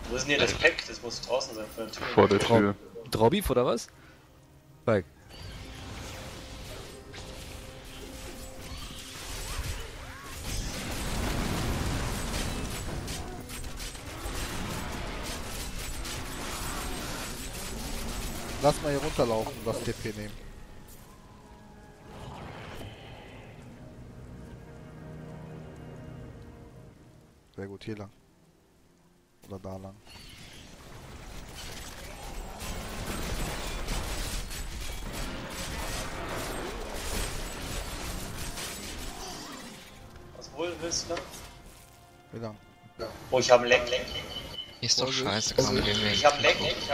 Wo ist denn hier das Pack? Das muss draußen sein vor der Tür. Vor der Tür. Drobby oder was? Bike. Lass mal hier runterlaufen und das TP nehmen. Sehr gut, hier lang. Oder da lang. Was wohl willst du da? Hier lang. Oh, ich hab einen Leck. Ist doch scheiße, komm, gehen wir. Ich hab einen Leck.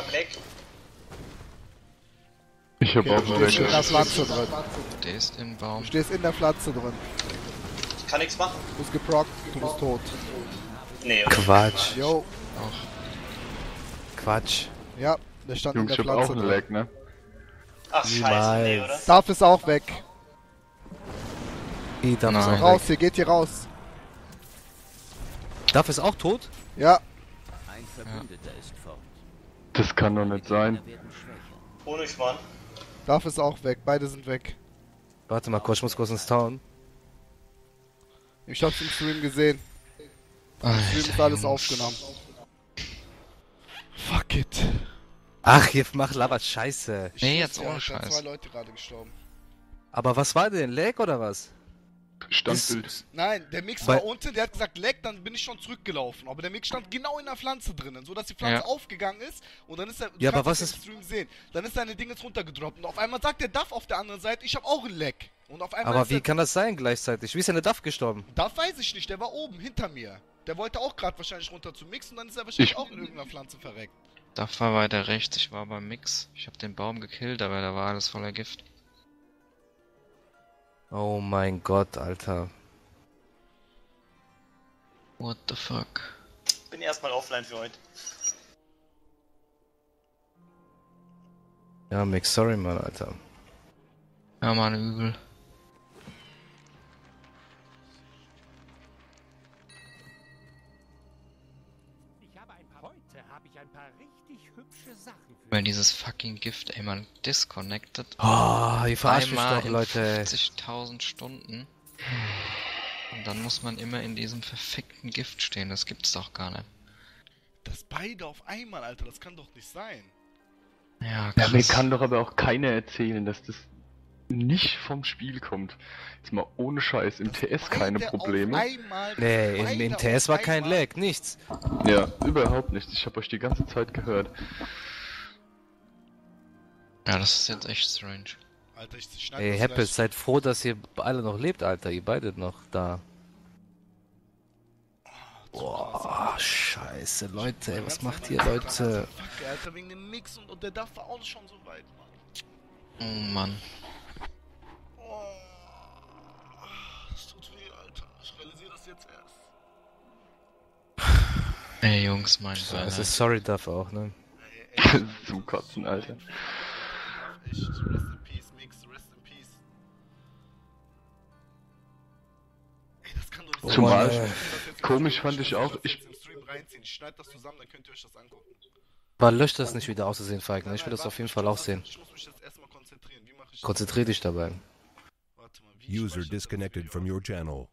Ich hab auch Du stehst in der eine Pflanze drin. Der ist im Baum. Du stehst in der Pflanze drin. Ich kann nichts machen. Du bist geprockt, du bist tot. Nee, oder? Quatsch. Yo. Quatsch. Ja, der stand Jungs, in ich der hab auch Pflanze einen drin. Lag, ne? Ach, scheiße, nee, oder? Darf ist auch weg. Darf ist Nein. auch Raus, weg. hier geht hier raus. Darf ist auch tot? Ja, Ein Verbündeter ist fort. Das kann doch nicht sein. Werden schwächer. Ohne Schmarrn. Darf ist auch weg. Beide sind weg. Warte mal kurz, ich muss kurz ins Town. Ich hab's im Stream gesehen. Im Stream ist alles aufgenommen. Fuck it. Ach, hier mach Labert Scheiße. Nee, jetzt schwör's dir, ohne Alter, Scheiß. 2 Leute gerade gestorben. Aber was war denn? Lag oder was? Standbild. Nein, der Mix Weil- war unten, der hat gesagt, leck, dann bin ich schon zurückgelaufen. Aber der Mix stand genau in der Pflanze drinnen, so dass die Pflanze Ja. aufgegangen ist und dann ist er. Ja, aber kannst was das im Stream sehen. Dann ist seine Dinge runtergedroppt und auf einmal sagt der Duff auf der anderen Seite, ich habe auch einen Leck. Und auf einmal Aber ist wie kann das sein gleichzeitig? Wie ist denn der Duff gestorben? Duff weiß ich nicht, der war oben hinter mir. Der wollte auch gerade wahrscheinlich runter zum Mix und dann ist er wahrscheinlich Ich- auch in irgendeiner Pflanze verreckt. Da war weiter rechts, ich war beim Mix. Ich hab den Baum gekillt, aber da war alles voller Gift. Oh mein Gott, Alter. What the fuck? Bin erstmal offline für heute. Ja, Mix, sorry, Mann, Alter. Ja, Mann, übel. Heute habe ich ein paar richtig hübsche Sachen für Weil dieses fucking Gift, ey, man disconnected. Oh, ihr verarscht mich Einmal doch, in Leute. 50.000 Stunden. Und dann muss man immer in diesem verfickten Gift stehen, das gibt's doch gar nicht. Das beide auf einmal, Alter, das kann doch nicht sein. Ja, Ja, mir krass. kann doch aber auch keiner erzählen, dass das nicht vom Spiel kommt. Jetzt mal ohne Scheiß, im TS keine Beide Probleme. Auf einmal, Nee, beide in auf TS war kein einmal. Lag, nichts. Ja, überhaupt nicht. Ich habe euch die ganze Zeit gehört. Ja, das ist jetzt echt strange. Alter, ich schneide Ey, das Heppes, gleich. seid froh, dass ihr alle noch lebt, Alter. Ihr beide noch da. Boah, scheiße, Leute, ey, was macht ihr, Leute? Fuck, Alter, wegen dem Mix und der Duff war auch schon so weit, Mann. Oh Mann. Oh, das tut weh, Alter. Ich realisiere das jetzt erst. Ey, Jungs, mein Es Beileid. ist sorry dafür auch, ne? Zum Kotzen, Alter. Echt, rest in peace, Mix, rest in peace. Ey, das kann doch nicht sein. Zumal- Ich muss mir das jetzt Komisch im fand Stream- ich auch, muss ich- das jetzt im Stream reinziehen. Ich schneide das zusammen, dann könnt ihr euch das angucken. Aber löscht das nicht wieder auszusehen, Falken. Ich will das Nein, auf jeden warte, Fall ich auch muss sehen. Ich muss mich jetzt erstmal konzentrieren. Wie mache ich das? Konzentrier dich dabei. Warte mal, wie User speichere ich das disconnected Video? from your channel.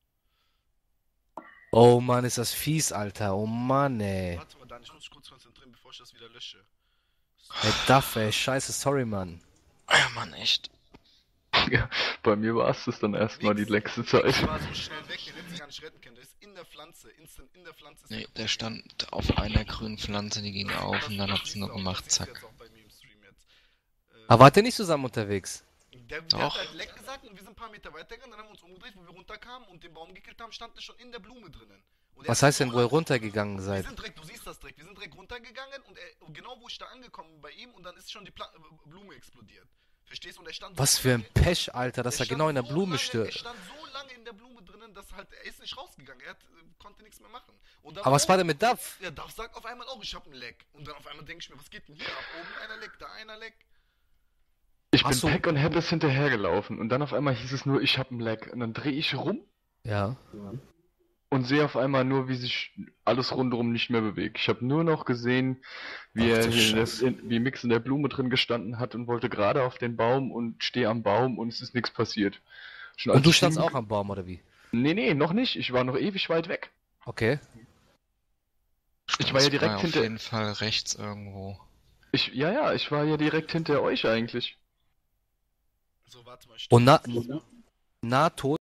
Oh Mann, ist das fies, Alter. Oh Mann, ey. Warte mal, Dan, ich muss mich kurz konzentrieren, bevor ich das wieder lösche. Ey, Duff, ey, scheiße, sorry, Mann. Ja, Mann, echt. Ja, bei mir war es das dann erstmal die längste Zeit. Ich war so schnell weg, den hätte ich gar nicht retten können. Der ist in der Pflanze, instant in der Pflanze. ist Nee, kaputt der gegangen. stand auf einer grünen Pflanze, die ging auf Das und dann hat sie siehst nur du auch, gemacht, das siehst du zack. jetzt auch bei mir im Stream jetzt. Aber wart ihr nicht zusammen unterwegs? Der Doch. hat halt Leck gesagt und wir sind ein paar Meter weitergegangen, dann haben wir uns umgedreht, wo wir runterkamen und den Baum gekillt haben, stand er schon in der Blume drinnen. Und er Was hat heißt denn, so wo ihr lange- runtergegangen Wir seid? sind direkt, du siehst das direkt, wir sind direkt runtergegangen und genau wo ich da angekommen bin bei ihm und dann ist schon die Blume explodiert. Verstehst du? Und er stand Was so für ein lange- Pech, Alter, dass er er genau in der stand so Blume lange- stirbt. Er stand so lange in der Blume drinnen, dass halt, er ist nicht rausgegangen, konnte nichts mehr machen. Und dann Aber was war oben- denn mit Duff? Ja, Duff sagt auf einmal auch, ich hab einen Leck. Und dann auf einmal denke ich mir, was geht denn hier ab? Oben einer Leck, da einer Leck. Ich Ach bin so. Peck und Heppes hinterhergelaufen und dann auf einmal hieß es nur, ich hab einen Lag. Und dann drehe ich rum Ja. und sehe auf einmal nur, wie sich alles rundherum nicht mehr bewegt. Ich habe nur noch gesehen, wie Ach er du hier Scheiße. wie Mix in der Blume drin gestanden hat und wollte gerade auf den Baum und stehe am Baum und es ist nichts passiert. Schon als Und du ich standst hin- auch am Baum, oder wie? Nee, noch nicht. Ich war noch ewig weit weg. Okay. Ich war ja direkt auf hinter. jeden Fall rechts irgendwo. Ich war ja direkt hinter euch eigentlich. So, warte mal. Und stopp. nah tot